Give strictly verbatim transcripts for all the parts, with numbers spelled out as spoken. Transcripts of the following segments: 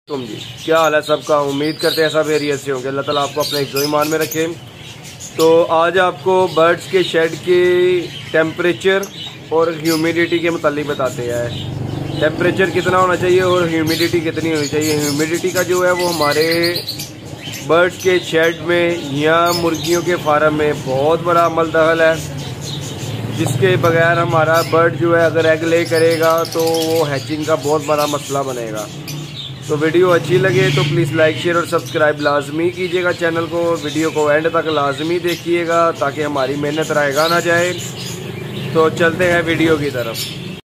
तुम जी क्या हाल है सबका। उम्मीद करते हैं सब एरिया से होंगे। अल्लाह ताला आपको अपने हिफ्ज़ो ईमान में रखें। तो आज आपको बर्ड्स के शेड के टेम्परेचर और ह्यूमिडिटी के मुतालिक बताते हैं। टेम्परेचर कितना होना चाहिए और ह्यूमिडिटी कितनी होनी चाहिए। ह्यूमिडिटी का जो है वो हमारे बर्ड्स के शेड में या मुर्गियों के फार्म में बहुत बड़ा अमल दखल है, जिसके बगैर हमारा बर्ड जो है अगर एग ले करेगा तो वो हैचिंग का बहुत बड़ा मसला बनेगा। तो वीडियो अच्छी लगे तो प्लीज़ लाइक शेयर और सब्सक्राइब लाजमी कीजिएगा चैनल को। वीडियो को एंड तक लाजमी देखिएगा ताकि हमारी मेहनत रायगा ना जाए। तो चलते हैं वीडियो की तरफ।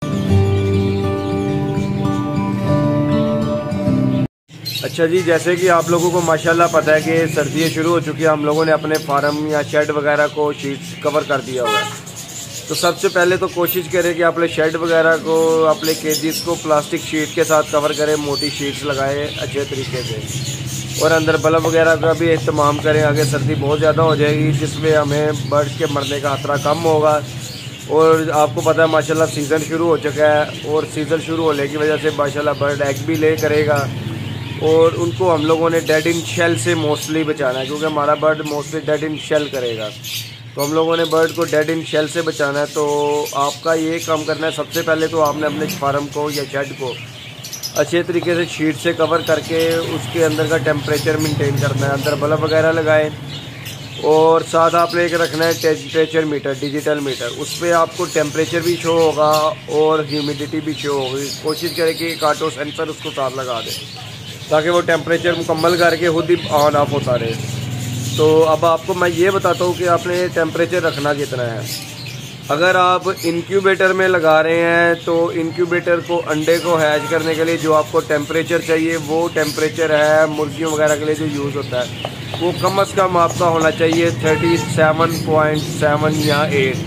अच्छा जी, जैसे कि आप लोगों को माशाल्लाह पता है कि सर्दियाँ शुरू हो चुकी हैं। हम लोगों ने अपने फार्म या शेड वगैरह को शीट्स कवर कर दिया हुआ है। तो सबसे पहले तो कोशिश करें कि अपने शेड वगैरह को, अपने केजेस को प्लास्टिक शीट के साथ कवर करें। मोटी शीट्स लगाएं अच्छे तरीके से, और अंदर बल्ब वगैरह का भी इस्तेमाल करें। आगे सर्दी बहुत ज़्यादा हो जाएगी, जिसमें हमें बर्ड्स के मरने का खतरा कम होगा। और आपको पता है माशाल्लाह सीज़न शुरू हो चुका है, और सीज़न शुरू होने की वजह से माशाल्लाह बर्ड एग भी ले करेगा। और उनको हम लोगों ने डेड इन शेल से मोस्टली बचाना है, क्योंकि हमारा bird mostly dead in shell करेगा। तो हम लोगों ने बर्ड को डेड इन शेल से बचाना है। तो आपका ये काम करना है, सबसे पहले तो आपने अपने फार्म को या शेड को अच्छे तरीके से शीट से कवर करके उसके अंदर का टेम्परेचर मेंटेन करना है। अंदर बल्ब वगैरह लगाएं, और साथ आपने एक रखना है टेम्परेचर मीटर, डिजिटल मीटर। उस पर आपको टेम्परेचर भी शो होगा और ह्यूमिडिटी भी शो होगी। कोशिश करें कि एक ऑटो सेंसर उसको साथ लगा दें ताकि वो टेम्परेचर मुकम्मल करके खुद ही ऑन ऑफ होता रहे। तो अब आपको मैं ये बताता हूँ कि आपने टेम्परेचर रखना कितना है। अगर आप इनक्यूबेटर में लगा रहे हैं तो इनक्यूबेटर को अंडे को हैच करने के लिए जो आपको टेम्परेचर चाहिए वो टेम्परेचर है मुर्गियों वगैरह के लिए जो यूज़ होता है, वो कम अज़ कम आपका होना चाहिए थर्टी सेवन पॉइंट सेवन या एट।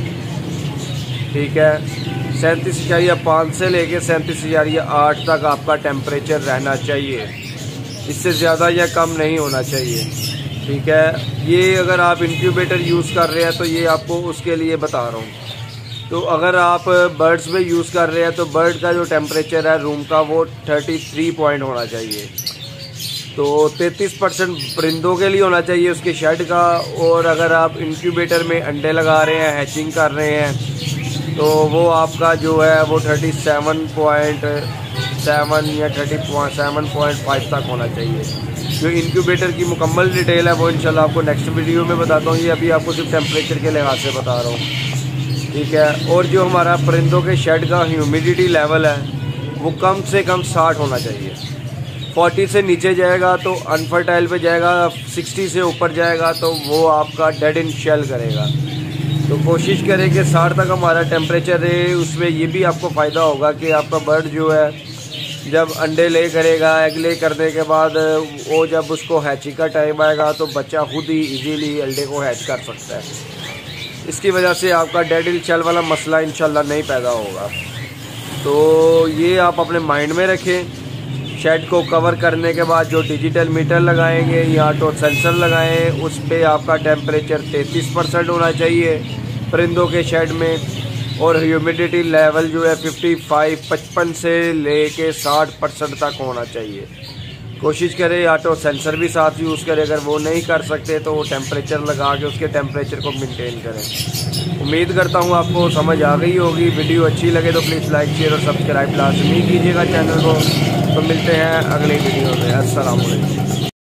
ठीक है, सैंतीस इशारिया पाँच से लेके सैंतीस इशारिया आठ तक आपका टेम्परेचर रहना चाहिए। इससे ज़्यादा या कम नहीं होना चाहिए। ठीक है, ये अगर आप इनक्यूबेटर यूज़ कर रहे हैं तो ये आपको उसके लिए बता रहा हूँ। तो अगर आप बर्ड्स में यूज़ कर रहे हैं तो बर्ड का जो टेम्परेचर है रूम का वो तैंतीस पॉइंट होना चाहिए। तो तैंतीस परसेंट परिंदों के लिए होना चाहिए उसके शेड का। और अगर आप इनक्यूबेटर में अंडे लगा रहे हैं, हैचिंग कर रहे हैं, तो वो आपका जो है वो थर्टी सेवन पॉइंट सेवन या थर्टी सेवन पॉइंट फाइव तक होना चाहिए। जो इनक्यूबेटर की मुकम्मल डिटेल है वो इंशाल्लाह आपको नेक्स्ट वीडियो में बताता हूँ। ये अभी आपको सिर्फ टेम्परेचर के लिहाज से बता रहा हूँ। ठीक है, और जो हमारा परिंदों के शेड का ह्यूमिडिटी लेवल है वो कम से कम साठ होना चाहिए। चालीस से नीचे जाएगा तो अनफर्टाइल पे जाएगा, साठ से ऊपर जाएगा तो वो आपका डेड इन शेल करेगा। तो कोशिश करें कि साठ तक हमारा टेम्परेचर रहे। उसमें ये भी आपको फ़ायदा होगा कि आपका बर्ड जो है जब अंडे ले करेगा, एग ले करने के बाद वो जब उसको हैचिंग का टाइम आएगा तो बच्चा खुद ही इजीली अंडे को हैच कर सकता है। इसकी वजह से आपका डेड इन शेल वाला मसला इंशाल्लाह नहीं पैदा होगा। तो ये आप अपने माइंड में रखें। शेड को कवर करने के बाद जो डिजिटल मीटर लगाएंगे या ऑटो सेंसर लगाएं, उस पर आपका टेम्परेचर तैंतीस परसेंट होना चाहिए परिंदों के शेड में। और ह्यूमिडिटी लेवल जो है पचपन पचपन से लेके साठ परसेंट तक होना चाहिए। कोशिश करें ऑटो सेंसर भी साथ यूज़ करें। अगर वो नहीं कर सकते तो वो टेम्परेचर लगा के उसके टेम्परेचर को मेंटेन करें। उम्मीद करता हूँ आपको समझ आ गई होगी। वीडियो अच्छी लगे तो प्लीज़ लाइक शेयर और सब्सक्राइब लाजमी कीजिएगा चैनल को। तो मिलते हैं अगली वीडियो में। अस्सलाम वालेकुम।